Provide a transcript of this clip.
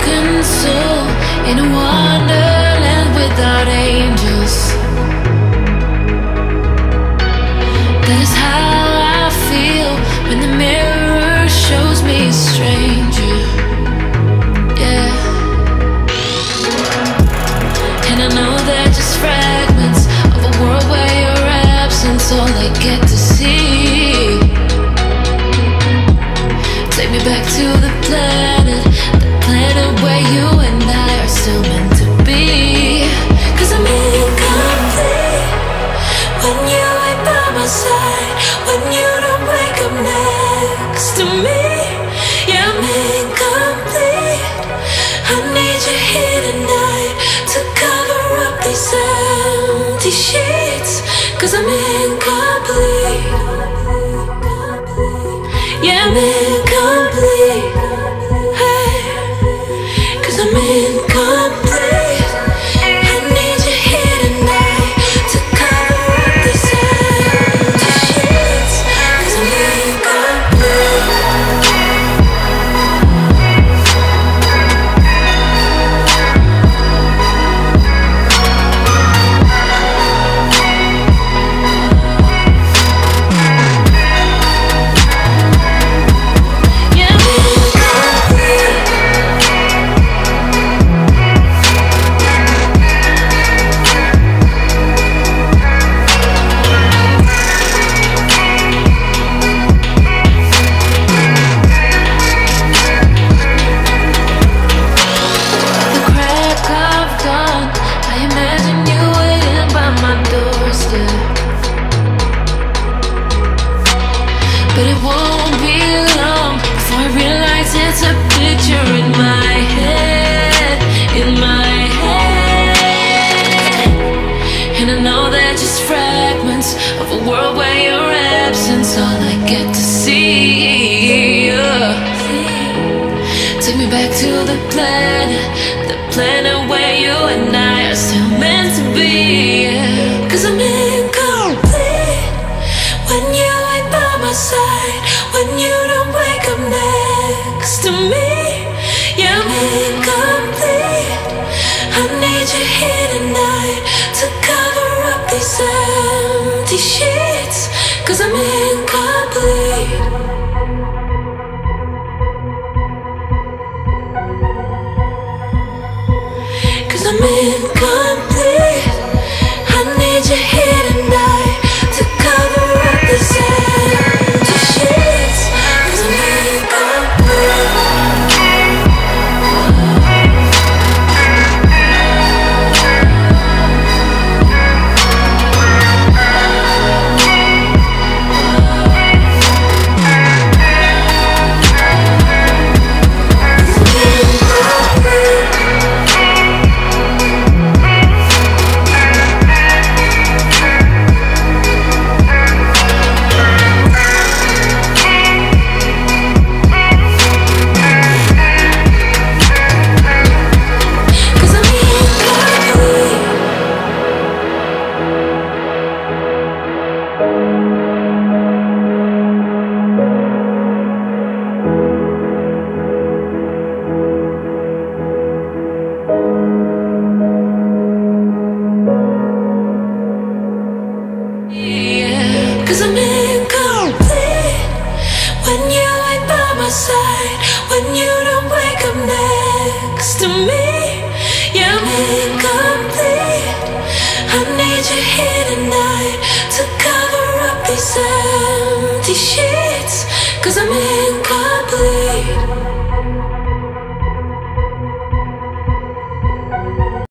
broken soul in a wonderland without angels. That is how I feel when the mirror shows me a stranger. Yeah. And I know they're just fragments of a world where your absence all I get to see. Take me back to the planet where you and I are still meant to be. 'Cause I'm incomplete when you ain't by my side, when you don't wake up next to me. Yeah, I'm incomplete. I need you here tonight to cover up these empty sheets. 'Cause I'm incomplete. Yeah, I'm incomplete. I'm incomplete. I need you here tonight to cover up these empty sheets. 'Cause I'm incomplete. But it won't be long before I realize it's a picture in my head, in my head. And I know they're just fragments of a world where your absence all I get to see. Take me back to the planet where you and I are still meant to be. 'Cause I'm incomplete when you ain't by my side, when you don't wake up next to me. Yeah, I'm incomplete. I need you here tonight to cover up these empty sheets. 'Cause I'm incomplete. I'm incomplete. I need you here tonight to cover up this empty sheets. 'Cause I'm incomplete. Cause I'm incomplete when you ain't by my side, when you don't wake up next to me. Yeah, I'm incomplete. I need you here tonight to cover up these empty sheets. Cause I'm incomplete.